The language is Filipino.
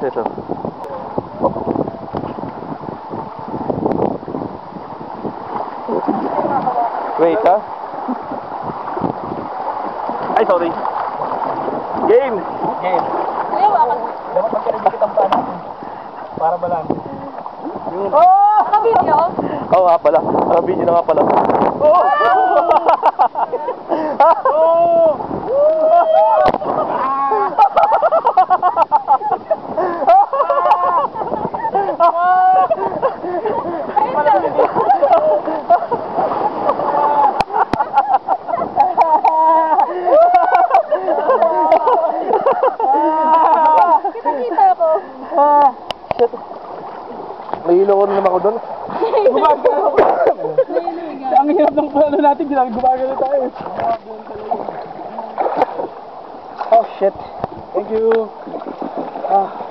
ito. Wait, ha? Ay, sorry. Game! Game. Dapat magkaribigit ang paa natin. Para balan. Oh! Naka-video? Oo nga pala. Video na nga pala. Oh! Oh! Kita-kita ko. Shit. Nahilo ko rin naman ako doon. Ang hirap ng plano natin, gumagano tayo. Oh shit. Thank you.